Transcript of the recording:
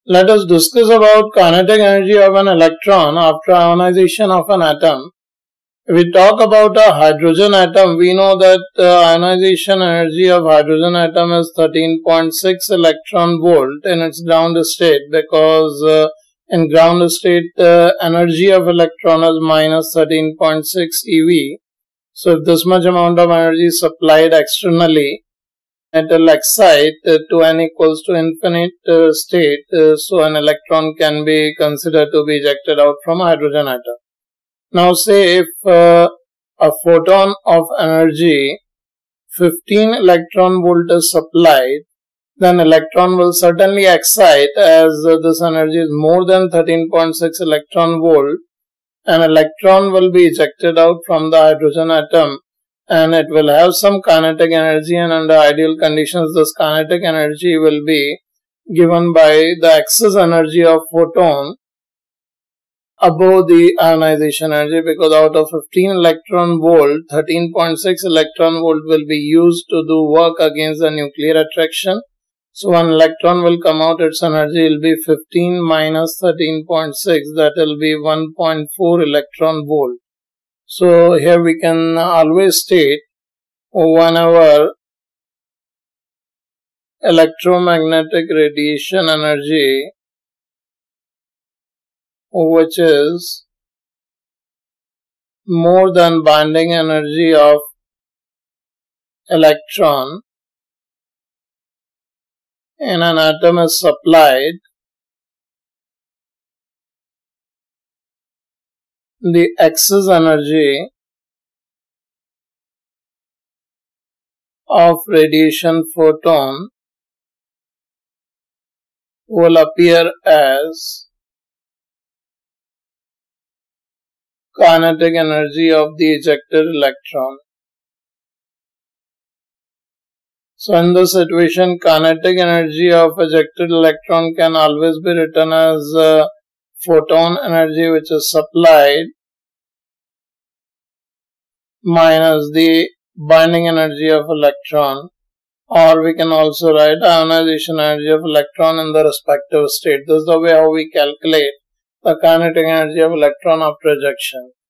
Let us discuss about kinetic energy of an electron after ionization of an atom. If we talk about a hydrogen atom, we know that ionization energy of hydrogen atom is 13.6 electron volt in its ground state, because in ground state energy of electron is minus 13.6 eV. So if this much amount of energy is supplied externally, it will excite to n equals to infinite state, so an electron can be considered to be ejected out from a hydrogen atom. Now say if a photon of energy 15 electron volt is supplied, then electron will certainly excite, as this energy is more than 13.6 electron volt. An electron will be ejected out from the hydrogen atom, and it will have some kinetic energy, and under ideal conditions this kinetic energy will be given by the excess energy of photon above the ionization energy, because out of 15 electron volt, 13.6 electron volt will be used to do work against the nuclear attraction. So one electron will come out, its energy will be 15 minus 13.6, that will be 1.4 electron volt. So here we can always state whenever electromagnetic radiation energy, which is more than binding energy of electron in an atom is supplied, the excess energy of radiation photon will appear as kinetic energy of the ejected electron. So in this situation, kinetic energy of ejected electron can always be written as photon energy which is supplied minus the binding energy of electron, or we can also write ionization energy of electron in the respective state. This is the way how we calculate the kinetic energy of electron after ejection.